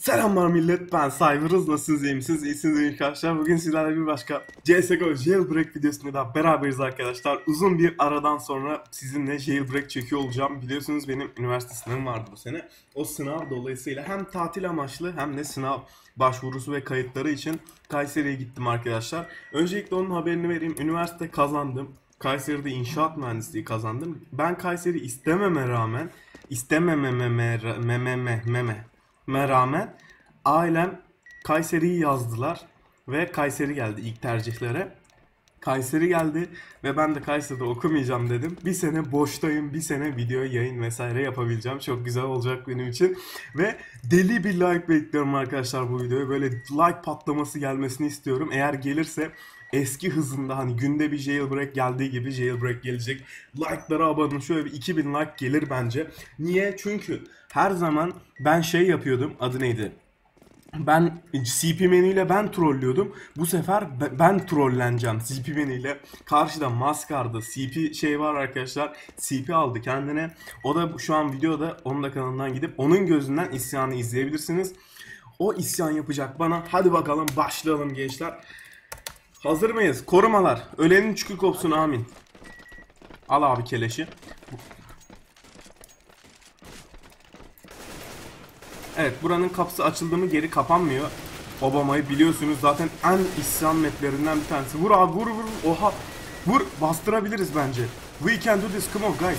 Selamlar millet, ben Cyberuz. Nasılsınız, iyi misiniz? İyisiniz arkadaşlar. Bugün sizlerle bir başka CSGO Jailbreak videosunda da beraberiz arkadaşlar. Uzun bir aradan sonra sizinle Jailbreak çekiyor olacağım. Biliyorsunuz benim üniversite sınavım vardı bu sene. O sınav dolayısıyla hem tatil amaçlı hem de sınav başvurusu ve kayıtları için Kayseri'ye gittim arkadaşlar. Öncelikle onun haberini vereyim. Üniversite kazandım. Kayseri'de inşaat mühendisliği kazandım. Ben Kayseri istememe rağmen ailem Kayseri'yi yazdılar ve Kayseri geldi ilk tercihlere. Kayseri geldi ve ben de Kayseri'de okumayacağım dedim. Bir sene boştayım, bir sene video yayın vesaire yapabileceğim. Çok güzel olacak benim için. Ve deli bir like bekliyorum arkadaşlar bu videoya. Böyle like patlaması gelmesini istiyorum. Eğer gelirse eski hızında hani günde bir jailbreak geldiği gibi jailbreak gelecek. Like'lara abone olun. Şöyle bir 2000 like gelir bence. Niye? Çünkü her zaman ben şey yapıyordum. Adı neydi? Ben CP menüyle ben trollüyordum. Bu sefer ben trolleneceğim CP menüyle. Karşıda Maskar'da CP şey var arkadaşlar. CP aldı kendine. O da şu an videoda onun da kanalından gidip onun gözünden isyanı izleyebilirsiniz. O isyan yapacak bana. Hadi bakalım başlayalım gençler. Hazır mıyız? Korumalar. Ölenin çükü kopsun amin. Al abi keleşi. Evet, buranın kapısı açıldı mı geri kapanmıyor. Obama'yı biliyorsunuz zaten en isyan maplerinden bir tanesi. Vur abi vur vur. Oha. Vur, bastırabiliriz bence. We can do this, come on guys.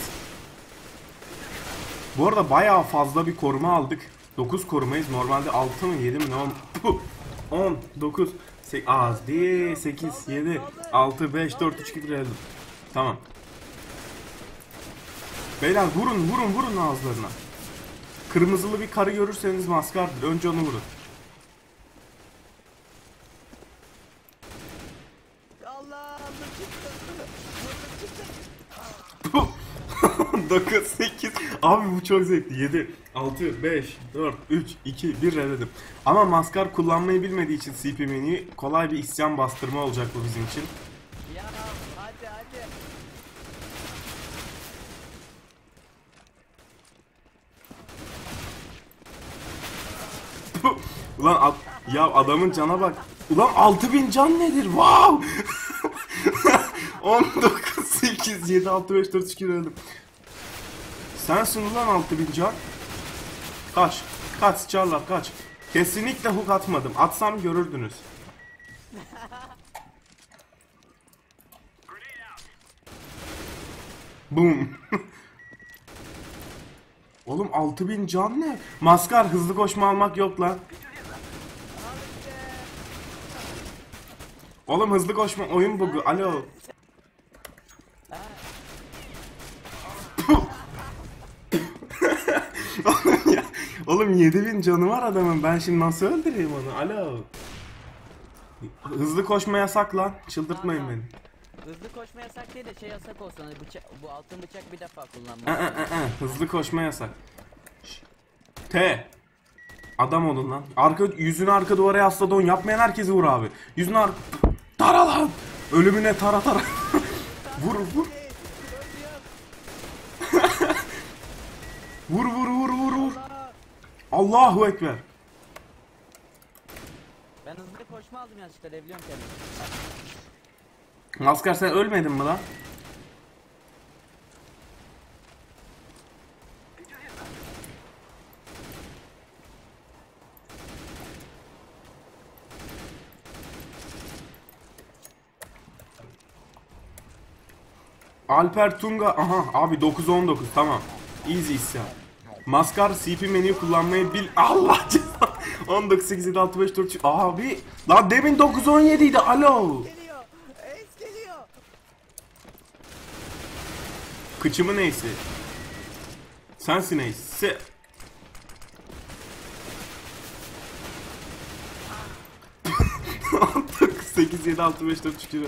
Bu arada bayağı fazla bir koruma aldık. 9 korumayız. Normalde 6 mı 7 mi ne 10 9 az değil 8 7 6 5 4 3 2 1 öldüm. Tamam. Beyler vurun ağızlarına. Kırmızılı bir karı görürseniz maskardır. Önce onu vurun. Allah 9, 8. Abi bu çok zevkli. 7, 6, 5, 4, 3, 2, 1 dedim. Ama maskar kullanmayı bilmediği için CP menüyü kolay bir isyan bastırma olacak bu bizim için. Ya hadi. Ulan ya adamın cana bak. Ulan 6000 can nedir? Wow! 19, 8, 7, 6, 5, 4, 2 öldüm. Sensin ulan 6000 can. Kaç sıçarlar kaç. Kesinlikle hook atmadım. Atsam görürdünüz. Boom. Oğlum 6000 can ne? Maskar hızlı koşma almak yok lan. Oğlum hızlı koşma oyun bugu. Alo. Oğlum 7000 canı var adamın. Ben şimdi nasıl öldüreyim onu? Alo. Hızlı koşma yasak lan. Çıldırtmayın beni. Hızlı koşma yasak değil de şey yasak olsun. Hani bu altın bıçak bir defa kullanmak. Hızlı koşma yasak. T. Adam olun lan. Yüzünü arka duvara yasladı on. Yapmayan herkesi vur abi. Yüzünü tara lan. Ölümüne tara. Vur. Vur. Allahu Ekber. Ben hızlı koşma aldım yanlışlıkla devliyorum kendimi. Maskar sen ölmedin mi lan? Alper Tunga. Aha abi 9-19 tamam. Easy isyan. Maskar CP menüyü kullanmayı bil. Allah ceza. 19 8 7 6 5 4 abi. Lan demin 9-17 idi. Alo. Geliyor. Ace geliyor. Kıçımı neyse. Sensin neyse. Anlık 8 7 6 5 4 3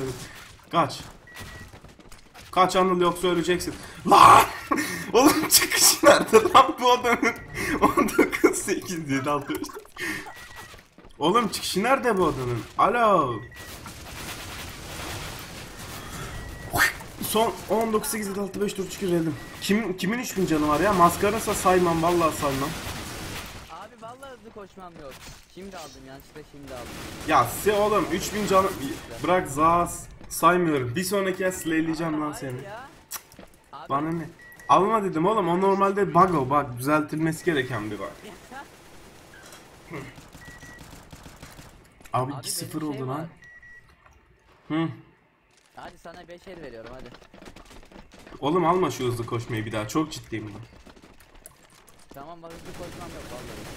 Kaç Anıl yoksa öleceksin. Lan! Oğlum çıkış nerede lan bu adamın? 19 8 7 6 5 Oğlum çıkışı nerede bu adamın? Alo. Son 19 8 7 6 5 4 3 kimin 3000 canı var ya? Maskarınsa saymam vallahi saymam. Abi vallahi hızlı koşmam yok. Şimdi aldım, yanlışlıkla şimdi aldım. Ya size oğlum 3000 canım bırak Zaz saymıyorum. Bir sonraki el slayleyeceğim lan Hayır seni. ya. Abi, Bana ne? Alma dedim oğlum, o normalde bug, o bak düzeltilmesi gereken bir bug. Abi Abi 2-0 benim oldu şey lan. var. Hı. Hadi sana 5 el veriyorum hadi. Oğlum alma şu hızlı koşmayı bir daha, çok ciddiyim ben. Tamam bak, hızlı koşmam yok vallahi.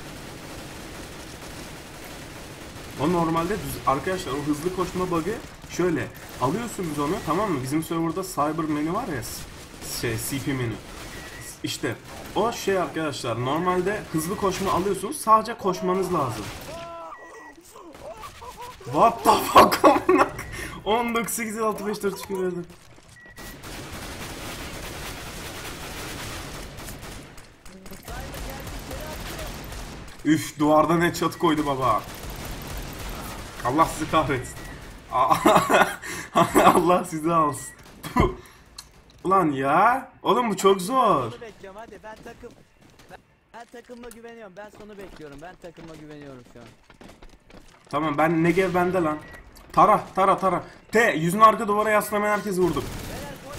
O normalde arkadaşlar, o hızlı koşma bug'ı şöyle alıyorsunuz onu, tamam mı? Bizim serverda cyber menü var ya, CP menü. İşte o şey arkadaşlar, normalde hızlı koşma alıyorsunuz, sadece koşmanız lazım. What the fuck amına. 19 8 6 5 4 çıkıyor verdim. Üf, duvardan headshot koydu baba. Allah sizi kahretsin. Allah sizi alsın. Ulan ya. Oğlum bu çok zor. Sonu bekliyorum hadi, ben takımıma güveniyorum. Ben sonu bekliyorum. Ben takıma güveniyorum şu an. Tamam, ben Negev bende lan. Tara tara tara. Yüzünü arka duvara yaslamayan herkesi vurdum. Beyler koş.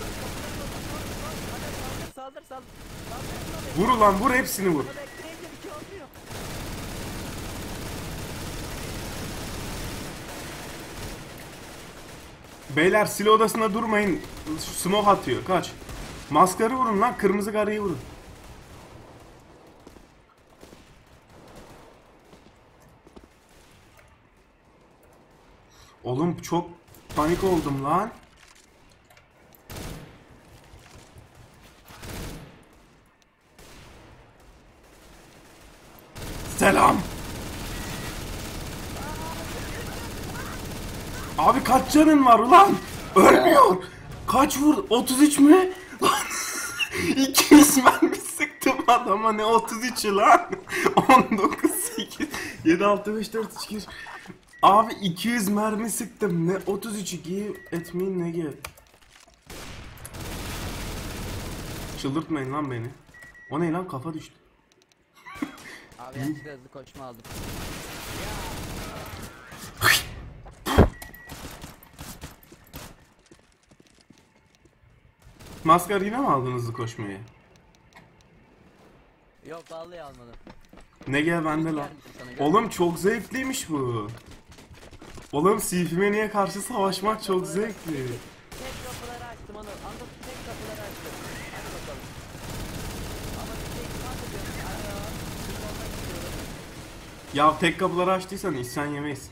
Hadi saldır. Vur ulan, vur, hepsini vur. Bekleyince bir şey olmuyor. Beyler silo odasında durmayın. Smoke atıyor, kaç. Maskarı vurun lan, kırmızı karıyı vurun. Oğlum çok panik oldum lan. Selam. Abi kaç canın var ulan? Ölmüyor. Kaç vur? 33 mü? Lan 200 mermi sıktım adama, ne 33'ü lan? 19 8 7 6 5 4 3 2. Abi 200 mermi sıktım, ne 33'ü giy etmeyin ne gel. Çıldırtmayın lan beni. O ne lan, kafa düştü. Abi yanlışlıkla hızlı koşma aldım. Maskar yine mi aldın hızlı koşmayı? Yok vallahi almadım. Ne gel bende lan. Oğlum çok zevkliymiş bu. Oğlum Sifimeni'ye karşı savaşmak çok zevkli. Tek kapıları açtım onu. Anladım, tek kapıları açtım. Hadi bakalım. Ama bir şey ikmat ediyorum. Alo. Bir olmak istiyorum. Ya tek kapıları açtıysan isyan yemeyiz.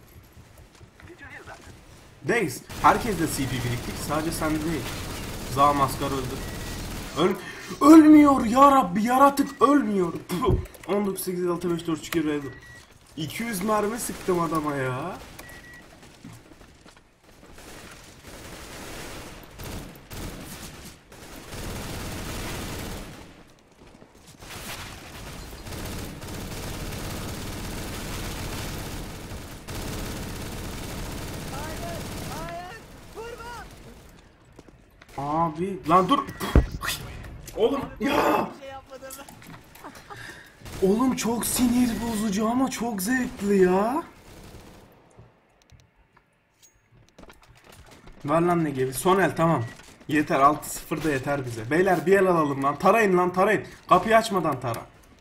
Deyiz. Herkes de CP biriktik. Sadece sende değil. Za Maskar öldü. Ölmüyor ya Rabbi, yaratık ölmüyor. 19 8 6 5 4 çıkıyor verdim. 200 mermi sıktım adama ya. Hayır. Vurma. Abi lan dur. Oğlum ya. Bir şey yapmadım. Oğlum çok sinir bozucu ama çok zevkli ya. Ver lan ne gibi. Son el, tamam. Yeter, 6-0 da yeter bize. Beyler bir el alalım lan. Tarayın lan, tarayın. Kapıyı açmadan tara.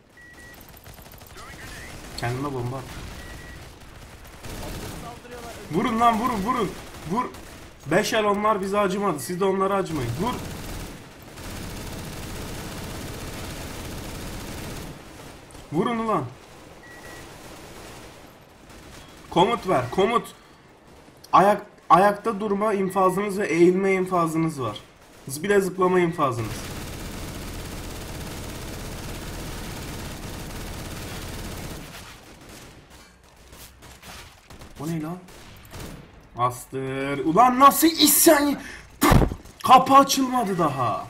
Kendime bomba at. Vurun lan, vurun. Vur. 5 el onlar bize acımadı. Siz de onlara acımayın. Vur. Vurun ulan. Komut ver. Komut. Ayakta durma infazınız ve eğilme infazınız var. Bir de zıplama infazınız. O ne lan? Astır. Ulan nasıl isyan? Kapı açılmadı daha.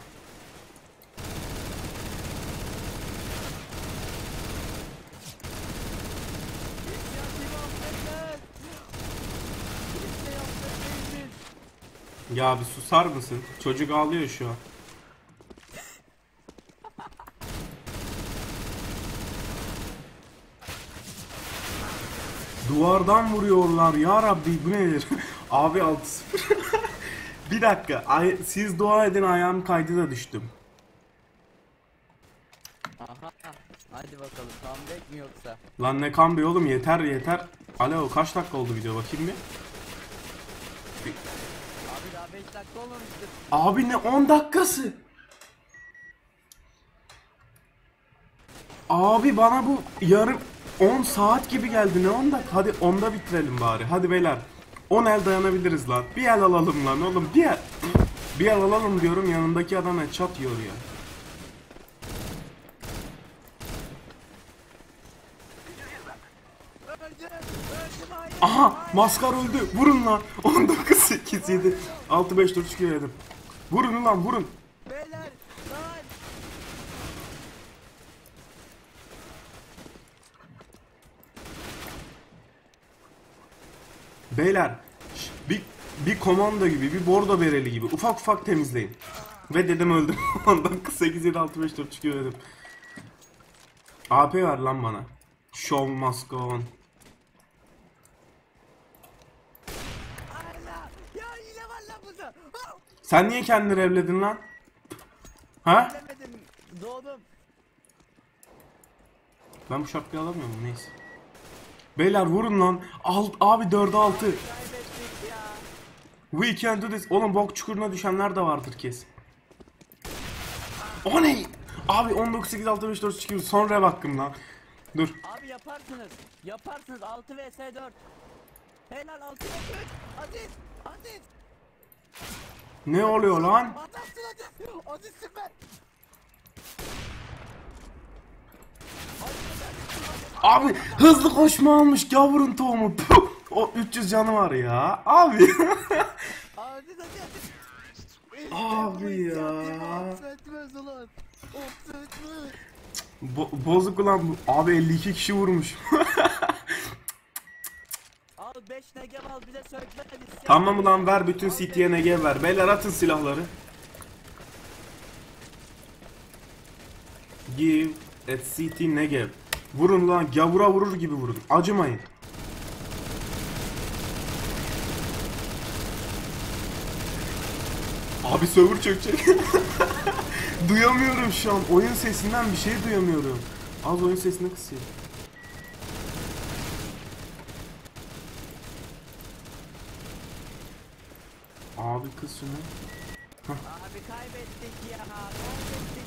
Ya bir susar mısın? Çocuk ağlıyor şu an. Duvardan vuruyorlar ya Rabbi, bu nedir? Abi 6-0. Bir dakika, siz dua edin, ayağım kaydı da düştüm. Aha. Hadi bakalım. Comeback mi yoksa? Lan ne kambi oğlum, yeter yeter. Alo, kaç dakika oldu video, bakayım bir. Abi daha 5 dakika olmamıştır. Abi ne 10 dakikası? Abi bana bu yarım 10 saat gibi geldi, ne 10 dakika? Hadi 10'da bitirelim bari. Hadi beyler. 10 el dayanabiliriz lan. Bir el alalım lan oğlum. Bir el alalım diyorum, yanındaki adam headshot yiyor ya. Aha, maskar öldü. Vurun lan. 19-8-7. 6-5-4 yedim. Vurun lan, vurun. Beyler lan. Beyler bir komando gibi, bir bordo bereli gibi ufak ufak temizleyin. Ve dedim öldüm. 8-7-6-5-4 dedim. AP ver lan bana. Show must go on. Allah. Ya yine var lan burada. Sen niye kendini revledin lan? Ha? Bilemedim. Doğdum. Ben bu şapkayı alamıyor muyum? Neyse. Beyler vurun lan. Abi 4'e 6. Kaybettik ya. We can do this. Oğlum bok çukuruna düşenler de vardır kesin. O ne? Abi 19-8-6-5-4 son rev hakkım lan. Dur. Abi yaparsınız. Yaparsınız. 6 vs 4. Helal 6 vs 3. Aziz. Aziz. Ne oluyor lan? Adamsın Aziz. Aziz süper. Abi hızlı koşma almış gavurun tohumu. Puh! O 300 canı var ya. Abi. Aziz Aziz. Abi ya. Affetmez ulan. Affetmez. Bozuk ulan bu. Abi 52 kişi vurmuş. Al 5 negev al bize sökme. Tamam ulan, ver bütün CT'ye negev ver. Beyler atın silahları. Give at CT negev. Vurun lan, gavura vurur gibi vurun. Acımayın. Abi server çökecek. Duyamıyorum şu an. Oyun sesinden bir şey duyamıyorum. Az oyun sesini kısayım. Abi kız şunu. Abi kaybettik ya. Kaybettik.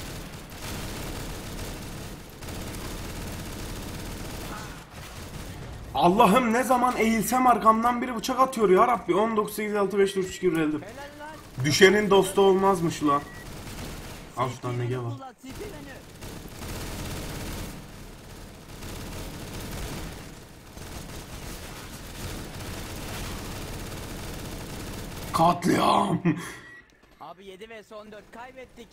Allah'ım, ne zaman eğilsem arkamdan biri bıçak atıyor ya Rabbi. 19-8-6-5-4 girildim. Helal lan. Düşenin dostu olmazmış ulan. Al şuradan nege var. Ulan sikileni. Katliam. Abi 7 vs 14 kaybettik.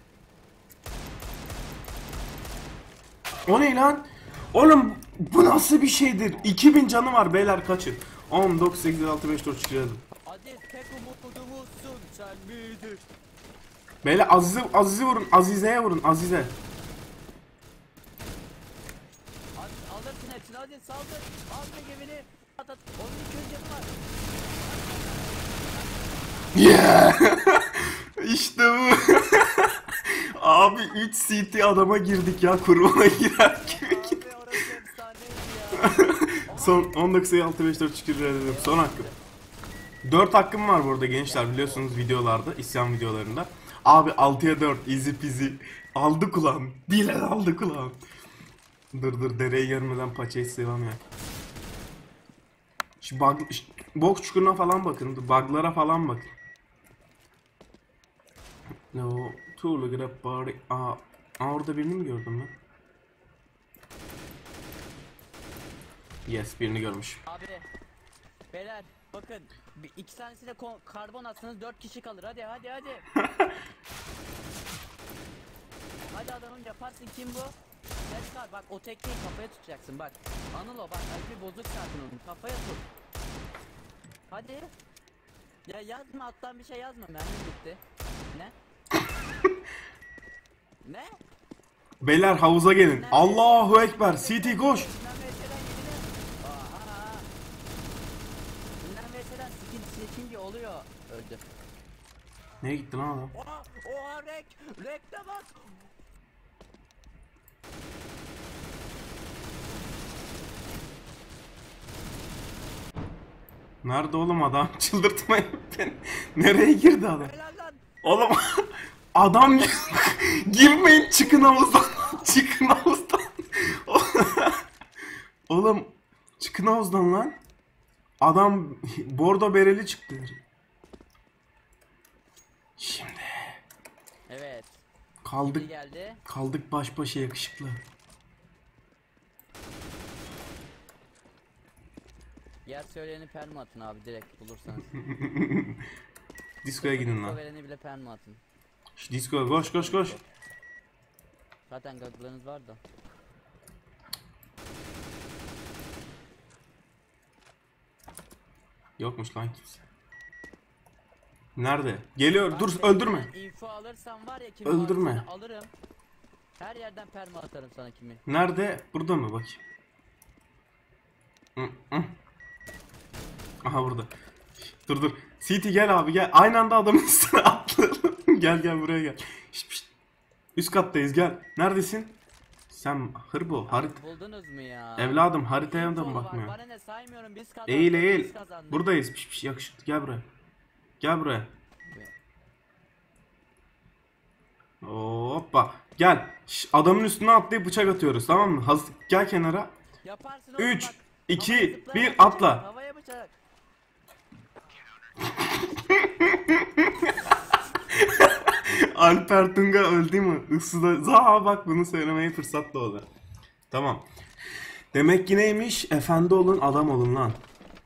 O ne lan? Oğlum bu nasıl bir şeydir? 2000 canı var beyler, kaçın. 19-8-6-5-4 girildim. Aziz tek umudumuzsun sen miydin? Beyler Aziz'i vurun. Azize'ye vurun. Azize. Aziz alırsın hepsini Aziz saldır. Al negevini. At at. Onun 200 canı var. Yeah! İşte bu. Abi 3 CT adama girdik ya, kurvana girer gibi. Abi orası efsaneydi ya. Son 19-6-5-4 dedim. Son hakkım. 4 hakkım var burada gençler, biliyorsunuz videolarda, isyan videolarında. Abi 6'ya 4 easy peasy. Aldık ulan. Bilal aldık ulan. Dur dereyi görmeden paçayı sıvam ya. Şu bok çukuruna falan bakın. Bug'lara falan bakın. No, to look at a party. Orada birini mi gördüm ben? Yes, birini görmüş. Abi. Beyler bakın. 2 tanesiyle karbon atsanız 4 kişi kalır. Hadi. Hadi adamım yaparsın, kim bu? Seskar bak, o tekneyi kafaya tutacaksın bak. Anıl o bak, bir bozuk zaten onun, kafaya tut. Hadi. Ya yazma, alttan bir şey yazma, mermi bitti. Ne? Ne? Beyler havuza gelin. Allahu Ekber. CT koş. Ben mesela yedine. Aha. öldü. Neye gitti lan adam? Oha rekte bak. Nerede oğlum adam? Çıldırtmayın beni. Nereye girdi adam? Helal lan. Oğlum adam girmeyin, çıkın havuzdan. Çıkın havuzdan. Oğlum çıkın havuzdan lan. Adam bordo bereli çıktı. Şimdi Evet. Biri kaldık geldi. baş başa yakışıklı. Yer söyleyeni perma atın abi direkt bulursanız. Disko'ya gidin Info lan. vereni bile perma atın. Şu diskoya koş koş koş. Zaten gaglarınız var da. Yokmuş lan kimse. Nerede? Geliyor. Bak Dur senin öldürme. ben info alırsam var ya kimi Öldürme. varsa alırım. Her yerden perma atarım sana kimi. Nerede? Burada mı? Bakayım. Hı, hı. Aha burada. Dur dur. CT gel abi gel. Aynı anda adamın üstüne atlayalım. Gel buraya gel. Şişt, şişt. Üst kattayız gel. Neredesin? Sen hırbo harit. Buldunuz mu ya? Evladım haritaya da Info mı var, bakmıyor? bana ne saymıyorum biz kazandık. Eğil Biz eğil. kazandık. Buradayız. Piş piş yakışıklı. Gel buraya. Gel buraya. Hoppa. Gel. Şş, adamın üstüne atlayıp bıçak atıyoruz tamam mı? Gel kenara. Yaparsın oğlum 3, bak. 2, Havaya zıplayarak 1 bıçak, atla. Havaya bıçak. Alper Tunga öldü mü? Issıda. Zaha bak bunu söylemeye fırsat doğdu. Tamam. Demek ki neymiş? Efendi olun, adam olun lan.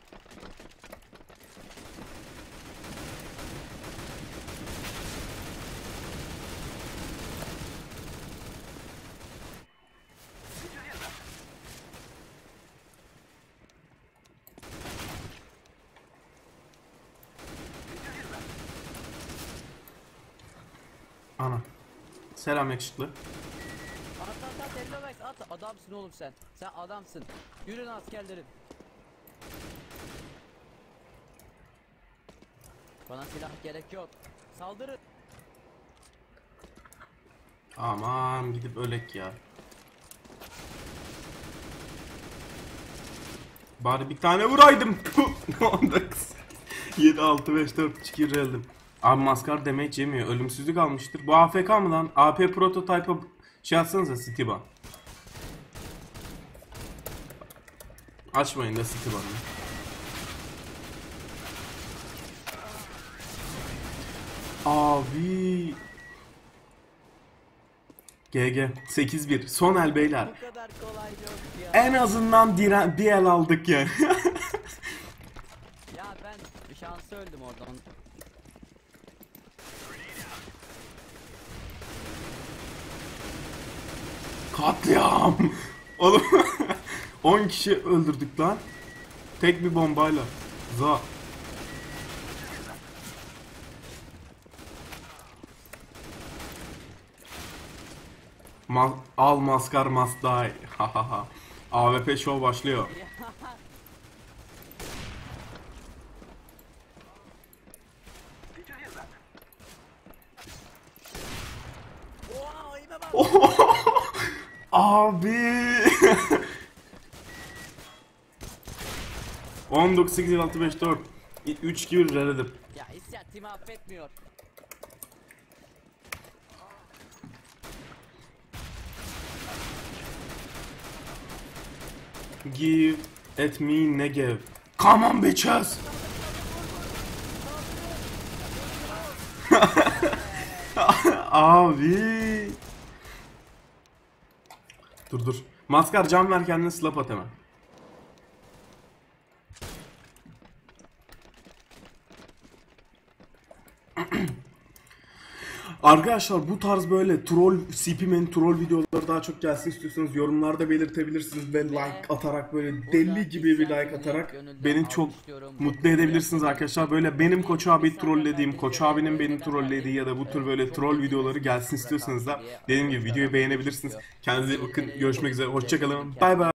Ana. Selam yakışıklı. At Ellovex at. Adamsın oğlum sen. Sen adamsın. Yürün askerlerim. Bana silah gerek yok. Saldırın. Aman gidip ölek ya. Bari bir tane vuraydım. Onda kız. 7 6 5 4 3 2 geldim. Abi maskar damage yemiyor. Ölümsüzlük almıştır. Bu AFK mı lan? AP prototype'a şey atsanıza Steam'a. Açmayın da Steam'a. Abi. GG 8-1 son el beyler. Bu kadar kolay yok ya. En azından bir el aldık yani. Ya ben bir şansı öldüm oradan. Katliam. Oğlum 10 kişi öldürdük lan. Tek bir bombayla. Za. Al maskar must die. AWP show başlıyor. Oha oyuna bak. Abi. 19 8 6 5 4 3 2 1 reledim. Ya isyan timi affetmiyor. Give at me Negev. Come on bitches. Abi. Dur. Maskar can ver kendine slap at hemen. Arkadaşlar bu tarz böyle troll, CP'nin troll videoları daha çok gelsin istiyorsanız yorumlarda belirtebilirsiniz ve like atarak böyle deli gibi bir like atarak beni çok mutlu edebilirsiniz arkadaşlar. Böyle benim Koç abi trollediğim, Koç abinin beni trollediği ya da bu tür böyle troll videoları gelsin istiyorsanız da dediğim gibi videoyu beğenebilirsiniz. Kendinize iyi bakın. Görüşmek üzere. Hoşçakalın. Bay bay.